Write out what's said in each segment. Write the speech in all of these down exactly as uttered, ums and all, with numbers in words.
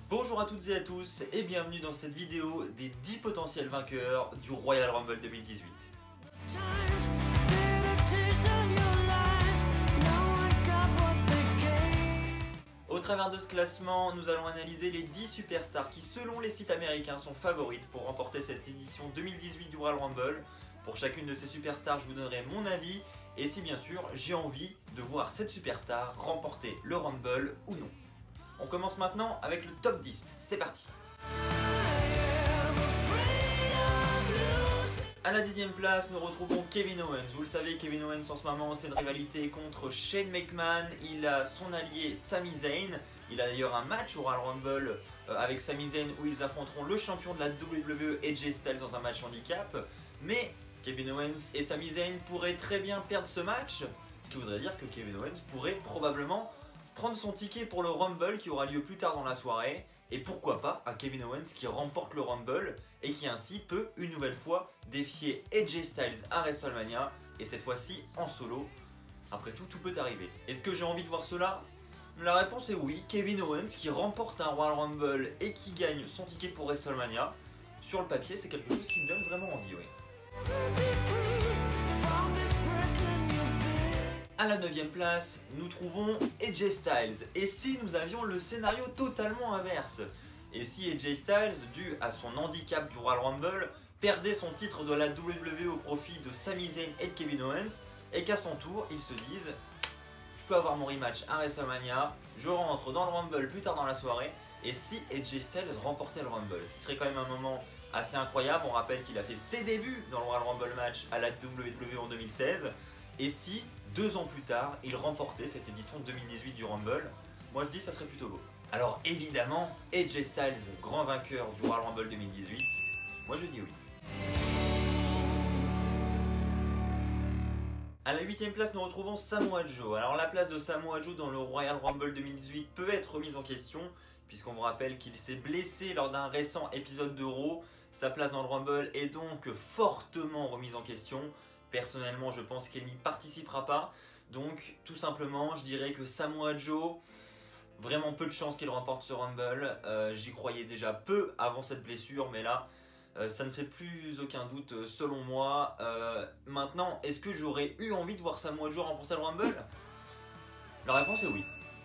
Bonjour à toutes et à tous et bienvenue dans cette vidéo des dix potentiels vainqueurs du Royal Rumble deux mille dix-huit. Au travers de ce classement, nous allons analyser les dix superstars qui, selon les sites américains, sont favorites pour remporter cette édition deux mille dix-huit du Royal Rumble. Pour chacune de ces superstars, je vous donnerai mon avis et si bien sûr j'ai envie de voir cette superstar remporter le Rumble ou non. On commence maintenant avec le top dix, c'est parti. A la dixième place, nous retrouvons Kevin Owens. Vous le savez, Kevin Owens en ce moment, c'est une rivalité contre Shane McMahon. Il a son allié Sami Zayn. Il a d'ailleurs un match au Royal Rumble avec Sami Zayn où ils affronteront le champion de la W W E, A J Styles, dans un match handicap. Mais Kevin Owens et Sami Zayn pourraient très bien perdre ce match, ce qui voudrait dire que Kevin Owens pourrait probablement prendre son ticket pour le Rumble qui aura lieu plus tard dans la soirée. Et pourquoi pas un Kevin Owens qui remporte le Rumble et qui ainsi peut une nouvelle fois défier A J Styles à WrestleMania et cette fois-ci en solo. Après tout, tout peut arriver. Est-ce que j'ai envie de voir cela? La réponse est oui. Kevin Owens qui remporte un Royal Rumble et qui gagne son ticket pour WrestleMania. Sur le papier, c'est quelque chose qui me donne vraiment envie, oui. A la neuvième place, nous trouvons A J Styles. Et si nous avions le scénario totalement inverse? Et si A J Styles, dû à son handicap du Royal Rumble, perdait son titre de la W W E au profit de Sami Zayn et de Kevin Owens, et qu'à son tour, ils se disent « Je peux avoir mon rematch à WrestleMania, je rentre dans le Rumble plus tard dans la soirée », et si A J Styles remportait le Rumble, ce qui serait quand même un moment assez incroyable. On rappelle qu'il a fait ses débuts dans le Royal Rumble match à la W W E en deux mille seize. Et si, deux ans plus tard, il remportait cette édition deux mille dix-huit du Rumble, moi je dis ça serait plutôt beau. Alors évidemment, A J Styles, grand vainqueur du Royal Rumble deux mille dix-huit, moi je dis oui. A la huitième place, nous retrouvons Samoa Joe. Alors la place de Samoa Joe dans le Royal Rumble deux mille dix-huit peut être remise en question, puisqu'on vous rappelle qu'il s'est blessé lors d'un récent épisode de Raw. Sa place dans le Rumble est donc fortement remise en question. Personnellement, je pense qu'il n'y participera pas. Donc, tout simplement, je dirais que Samoa Joe, vraiment peu de chances qu'il remporte ce Rumble. Euh, J'y croyais déjà peu avant cette blessure, mais là, euh, ça ne fait plus aucun doute selon moi. Euh, maintenant, est-ce que j'aurais eu envie de voir Samoa Joe remporter le Rumble? La réponse est oui.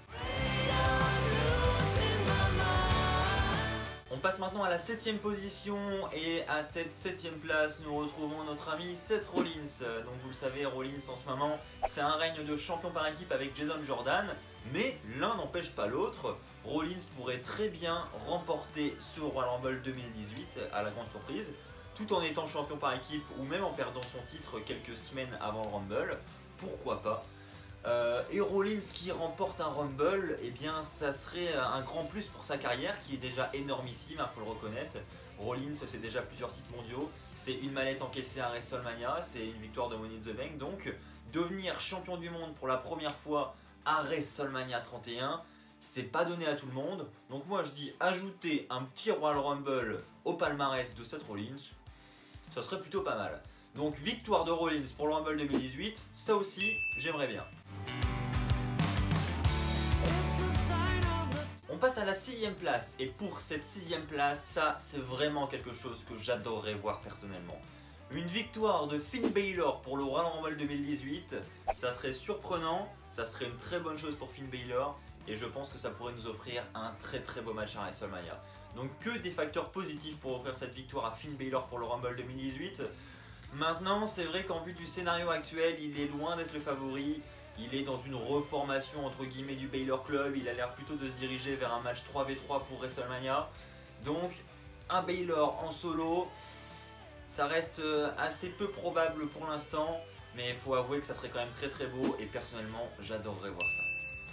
On passe maintenant à la septième position et à cette septième place nous retrouvons notre ami Seth Rollins. Donc vous le savez, Rollins en ce moment c'est un règne de champion par équipe avec Jason Jordan, mais l'un n'empêche pas l'autre. Rollins pourrait très bien remporter ce Royal Rumble deux mille dix-huit à la grande surprise, tout en étant champion par équipe ou même en perdant son titre quelques semaines avant le Rumble, pourquoi pas. Euh, et Rollins qui remporte un Rumble, eh bien ça serait un grand plus pour sa carrière qui est déjà énormissime, il hein, faut le reconnaître. Rollins c'est déjà plusieurs titres mondiaux, c'est une mallette encaissée à WrestleMania, c'est une victoire de Money in the Bank, donc devenir champion du monde pour la première fois à WrestleMania trente et un, c'est pas donné à tout le monde. Donc moi je dis ajouter un petit Royal Rumble au palmarès de Seth Rollins, ça serait plutôt pas mal. Donc victoire de Rollins pour le Rumble deux mille dix-huit, ça aussi j'aimerais bien. On passe à la sixième place et pour cette sixième place, ça c'est vraiment quelque chose que j'adorerais voir personnellement. Une victoire de Finn Balor pour le Royal Rumble deux mille dix-huit, ça serait surprenant, ça serait une très bonne chose pour Finn Balor et je pense que ça pourrait nous offrir un très très beau match à WrestleMania. Donc que des facteurs positifs pour offrir cette victoire à Finn Balor pour le Rumble deux mille dix-huit. Maintenant, c'est vrai qu'en vue du scénario actuel, il est loin d'être le favori. Il est dans une reformation entre guillemets du Balor Club. Il a l'air plutôt de se diriger vers un match trois contre trois pour WrestleMania. Donc, un Balor en solo, ça reste assez peu probable pour l'instant. Mais il faut avouer que ça serait quand même très très beau. Et personnellement, j'adorerais voir ça.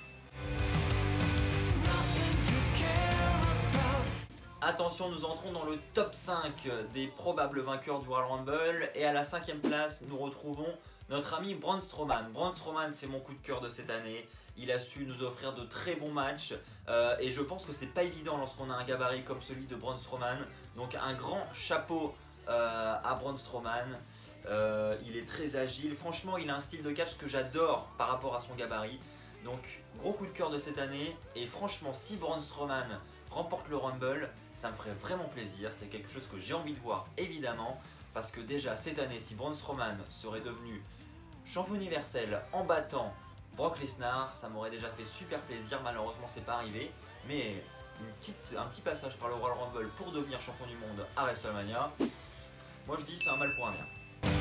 Attention, nous entrons dans le top cinq des probables vainqueurs du Royal Rumble et à la cinquième place, nous retrouvons notre ami Braun Strowman. Braun Strowman, c'est mon coup de cœur de cette année. Il a su nous offrir de très bons matchs euh, et je pense que c'est pas évident lorsqu'on a un gabarit comme celui de Braun Strowman. Donc un grand chapeau euh, à Braun Strowman. Euh, il est très agile. Franchement, il a un style de catch que j'adore par rapport à son gabarit. Donc gros coup de cœur de cette année. Et franchement, si Braun Strowman remporte le Rumble, ça me ferait vraiment plaisir, c'est quelque chose que j'ai envie de voir évidemment, parce que déjà cette année, si Braun Strowman serait devenu champion universel en battant Brock Lesnar, ça m'aurait déjà fait super plaisir, malheureusement c'est pas arrivé, mais une petite, un petit passage par le Royal Rumble pour devenir champion du monde à WrestleMania, moi je dis c'est un mal pour un bien.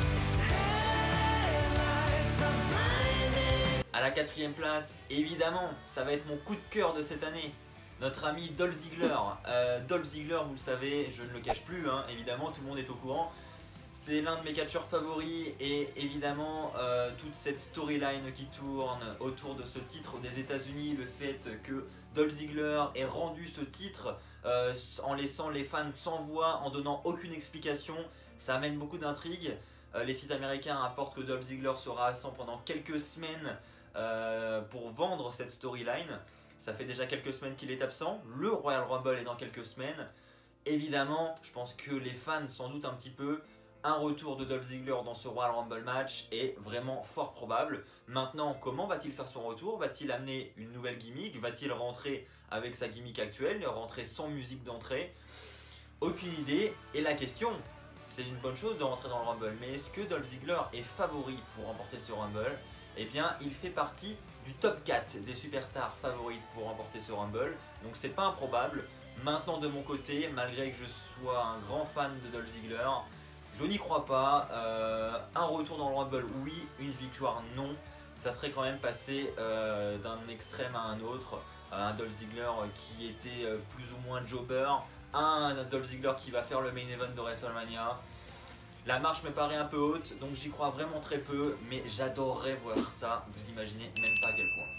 À la quatrième place, évidemment, ça va être mon coup de cœur de cette année. Notre ami Dolph Ziggler. Euh, Dolph Ziggler, vous le savez, je ne le cache plus, hein, évidemment, tout le monde est au courant. C'est l'un de mes catcheurs favoris et évidemment, euh, toute cette storyline qui tourne autour de ce titre des États-Unis, le fait que Dolph Ziggler ait rendu ce titre euh, en laissant les fans sans voix, en donnant aucune explication, ça amène beaucoup d'intrigues. Euh, les sites américains rapportent que Dolph Ziggler sera absent pendant quelques semaines euh, pour vendre cette storyline. Ça fait déjà quelques semaines qu'il est absent. Le Royal Rumble est dans quelques semaines. Évidemment, je pense que les fans s'en doutent un petit peu. Un retour de Dolph Ziggler dans ce Royal Rumble match est vraiment fort probable. Maintenant, comment va-t-il faire son retour? Va-t-il amener une nouvelle gimmick? Va-t-il rentrer avec sa gimmick actuelle? Rentrer sans musique d'entrée? Aucune idée. Et la question, c'est une bonne chose de rentrer dans le Rumble, mais est-ce que Dolph Ziggler est favori pour remporter ce Rumble? Eh bien, il fait partie du top quatre des superstars favorites pour remporter ce Rumble, donc c'est pas improbable. Maintenant, de mon côté, malgré que je sois un grand fan de Dolph Ziggler, je n'y crois pas. Euh, un retour dans le Rumble, oui. Une victoire, non. Ça serait quand même passé euh, d'un extrême à un autre. Un Dolph Ziggler qui était euh, plus ou moins jobber, un Dolph Ziggler qui va faire le main event de WrestleMania. La marche me paraît un peu haute, donc j'y crois vraiment très peu, mais j'adorerais voir ça, vous imaginez même pas à quel point.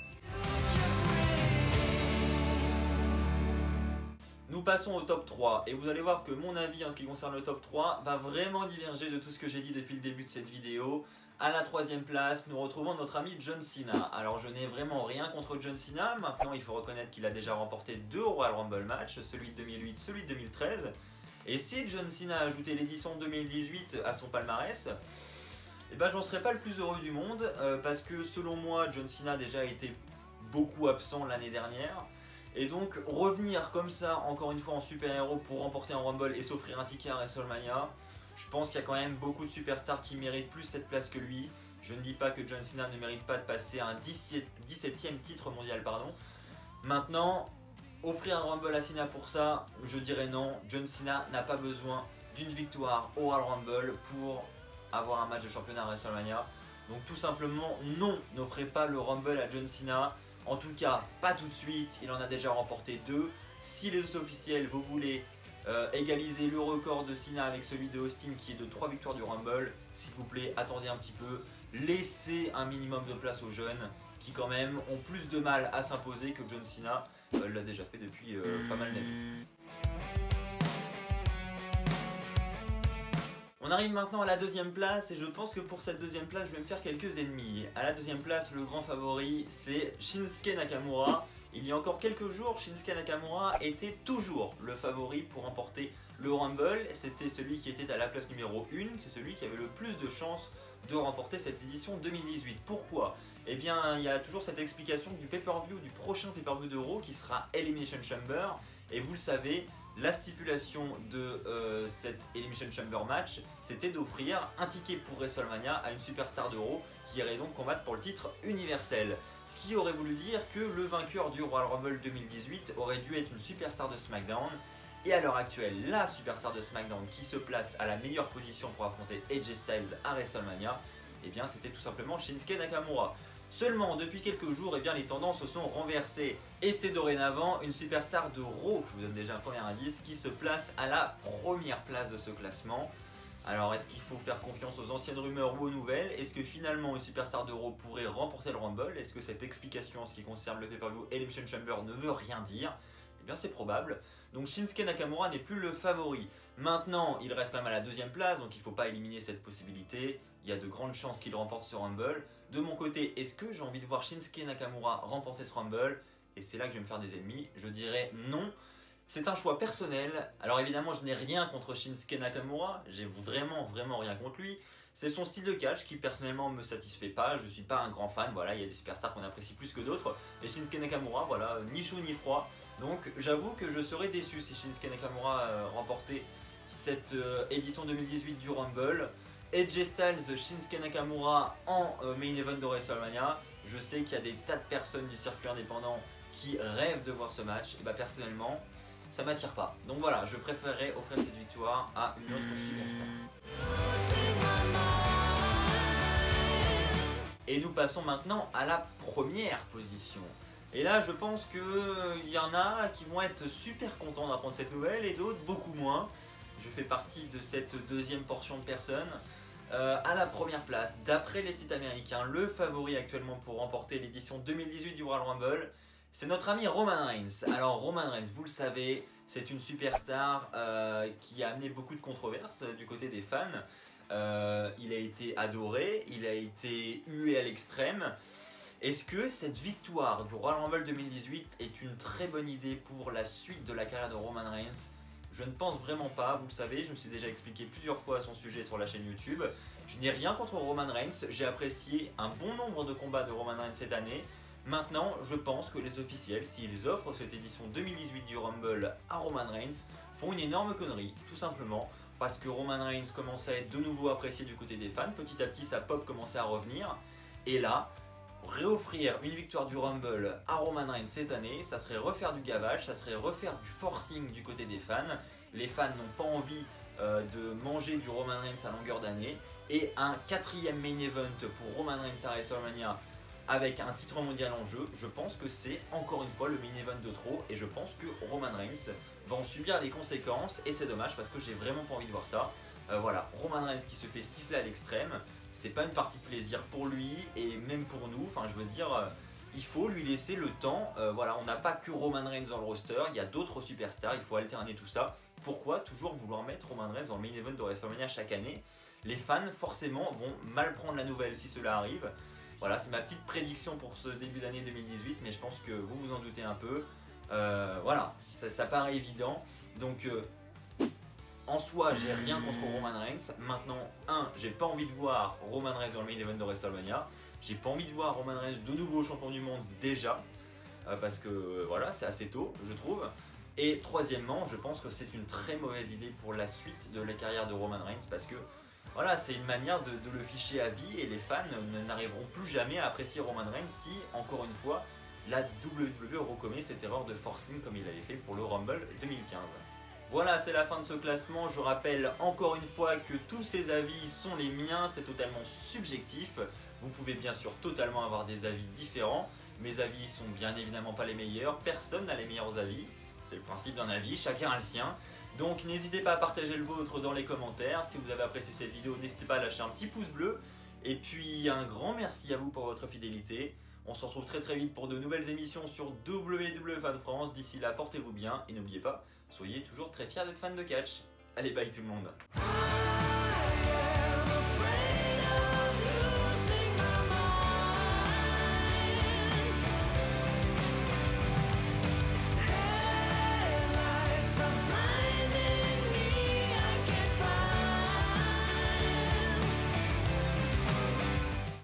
Nous passons au top trois, et vous allez voir que mon avis en ce qui concerne le top trois va vraiment diverger de tout ce que j'ai dit depuis le début de cette vidéo. À la troisième place, nous retrouvons notre ami John Cena. Alors je n'ai vraiment rien contre John Cena, maintenant il faut reconnaître qu'il a déjà remporté deux Royal Rumble matchs, celui de deux mille huit, celui de deux mille treize. Et si John Cena a ajouté l'édition deux mille dix-huit à son palmarès, eh ben j'en serais pas le plus heureux du monde, euh, parce que selon moi, John Cena a déjà été beaucoup absent l'année dernière. Et donc revenir comme ça, encore une fois en super-héros pour remporter un Rumble et s'offrir un ticket à WrestleMania, je pense qu'il y a quand même beaucoup de superstars qui méritent plus cette place que lui. Je ne dis pas que John Cena ne mérite pas de passer à un dix-septième titre mondial, pardon. Maintenant, offrir un Rumble à Cena pour ça, je dirais non. John Cena n'a pas besoin d'une victoire au Royal Rumble pour avoir un match de championnat à WrestleMania. Donc tout simplement, non, n'offrez pas le Rumble à John Cena. En tout cas, pas tout de suite, il en a déjà remporté deux. Si les officiels, vous voulez euh, égaliser le record de Cena avec celui de Austin qui est de trois victoires du Rumble, s'il vous plaît, attendez un petit peu. Laissez un minimum de place aux jeunes qui quand même ont plus de mal à s'imposer que John Cena euh, l'a déjà fait depuis euh, pas mal d'années. On arrive maintenant à la deuxième place et je pense que pour cette deuxième place je vais me faire quelques ennemis. À la deuxième place, le grand favori c'est Shinsuke Nakamura. Il y a encore quelques jours, Shinsuke Nakamura était toujours le favori pour remporter le Rumble. C'était celui qui était à la place numéro un, c'est celui qui avait le plus de chances de remporter cette édition deux mille dix-huit. Pourquoi? Eh bien, il y a toujours cette explication du pay-per-view, du prochain pay-per-view d'Euro qui sera Elimination Chamber. Et vous le savez, la stipulation de euh, cet Elimination Chamber match, c'était d'offrir un ticket pour WrestleMania à une superstar d'Euro qui irait donc combattre pour le titre universel. Ce qui aurait voulu dire que le vainqueur du Royal Rumble deux mille dix-huit aurait dû être une superstar de SmackDown. Et à l'heure actuelle, la superstar de SmackDown qui se place à la meilleure position pour affronter A J Styles à WrestleMania, eh bien c'était tout simplement Shinsuke Nakamura. Seulement, depuis quelques jours, eh bien, les tendances se sont renversées. Et c'est dorénavant une superstar de Raw, je vous donne déjà un premier indice, qui se place à la première place de ce classement. Alors, est-ce qu'il faut faire confiance aux anciennes rumeurs ou aux nouvelles? Est-ce que finalement une superstar de Raw pourrait remporter le Rumble? Est-ce que cette explication en ce qui concerne le pay-per-view Elimination Chamber ne veut rien dire? Eh bien c'est probable. Donc Shinsuke Nakamura n'est plus le favori. Maintenant, il reste quand même à la deuxième place, donc il ne faut pas éliminer cette possibilité. Il y a de grandes chances qu'il remporte ce Rumble. De mon côté, est-ce que j'ai envie de voir Shinsuke Nakamura remporter ce Rumble? Et c'est là que je vais me faire des ennemis. Je dirais non. C'est un choix personnel. Alors évidemment, je n'ai rien contre Shinsuke Nakamura. J'ai vraiment, vraiment rien contre lui. C'est son style de catch qui personnellement me satisfait pas. Je suis pas un grand fan. Voilà, il y a des superstars qu'on apprécie plus que d'autres. Et Shinsuke Nakamura, voilà, ni chaud ni froid. Donc j'avoue que je serais déçu si Shinsuke Nakamura euh, remportait cette euh, édition deux mille dix-huit du Rumble. A J Styles, Shinsuke Nakamura en euh, main event de WrestleMania. Je sais qu'il y a des tas de personnes du circuit indépendant qui rêvent de voir ce match. Et bah personnellement, ça m'attire pas. Donc voilà, je préférerais offrir cette victoire à une autre superstar. Et nous passons maintenant à la première position. Et là, je pense qu'il y en a qui vont être super contents d'apprendre cette nouvelle et d'autres beaucoup moins. Je fais partie de cette deuxième portion de personnes. Euh, à la première place, d'après les sites américains, le favori actuellement pour remporter l'édition deux mille dix-huit du Royal Rumble, c'est notre ami Roman Reigns. Alors Roman Reigns, vous le savez, c'est une superstar euh, qui a amené beaucoup de controverses du côté des fans. Euh, il a été adoré, il a été hué à l'extrême. Est-ce que cette victoire du Royal Rumble deux mille dix-huit est une très bonne idée pour la suite de la carrière de Roman Reigns? Je ne pense vraiment pas, vous le savez, je me suis déjà expliqué plusieurs fois à son sujet sur la chaîne YouTube. Je n'ai rien contre Roman Reigns, j'ai apprécié un bon nombre de combats de Roman Reigns cette année. Maintenant, je pense que les officiels, s'ils offrent cette édition deux mille dix-huit du Rumble à Roman Reigns, font une énorme connerie, tout simplement. Parce que Roman Reigns commence à être de nouveau apprécié du côté des fans, petit à petit sa pop commençait à revenir. Et là, réoffrir une victoire du Rumble à Roman Reigns cette année, ça serait refaire du gavage, ça serait refaire du forcing du côté des fans. Les fans n'ont pas envie euh, de manger du Roman Reigns à longueur d'année. Et un quatrième main event pour Roman Reigns à WrestleMania avec un titre mondial en jeu, je pense que c'est encore une fois le main event de trop. Et je pense que Roman Reigns va en subir les conséquences. Et c'est dommage parce que j'ai vraiment pas envie de voir ça. Euh, voilà, Roman Reigns qui se fait siffler à l'extrême, c'est pas une partie de plaisir pour lui et même pour nous. Enfin, je veux dire, euh, il faut lui laisser le temps. Euh, voilà, on n'a pas que Roman Reigns dans le roster, il y a d'autres superstars, il faut alterner tout ça. Pourquoi toujours vouloir mettre Roman Reigns dans le main event de WrestleMania chaque année? Les fans, forcément, vont mal prendre la nouvelle si cela arrive. Voilà, c'est ma petite prédiction pour ce début d'année deux mille dix-huit, mais je pense que vous vous en doutez un peu. Euh, voilà, ça, ça paraît évident. Donc, euh, en soi, j'ai rien contre Roman Reigns. Maintenant, un, j'ai pas envie de voir Roman Reigns dans le main event de WrestleMania. J'ai pas envie de voir Roman Reigns de nouveau champion du monde déjà. Euh, parce que, euh, voilà, c'est assez tôt, je trouve. Et troisièmement, je pense que c'est une très mauvaise idée pour la suite de la carrière de Roman Reigns. Parce que, voilà, c'est une manière de, de le ficher à vie. Et les fans n'arriveront plus jamais à apprécier Roman Reigns si, encore une fois, la W W E recommet cette erreur de forcing comme il avait fait pour le Rumble deux mille quinze. Voilà, c'est la fin de ce classement. Je rappelle encore une fois que tous ces avis sont les miens, c'est totalement subjectif. Vous pouvez bien sûr totalement avoir des avis différents. Mes avis sont bien évidemment pas les meilleurs, personne n'a les meilleurs avis. C'est le principe d'un avis, chacun a le sien. Donc n'hésitez pas à partager le vôtre dans les commentaires. Si vous avez apprécié cette vidéo, n'hésitez pas à lâcher un petit pouce bleu. Et puis un grand merci à vous pour votre fidélité. On se retrouve très très vite pour de nouvelles émissions sur W W E Fan France. D'ici là, portez-vous bien et n'oubliez pas, soyez toujours très fiers d'être fan de catch. Allez, bye tout le monde.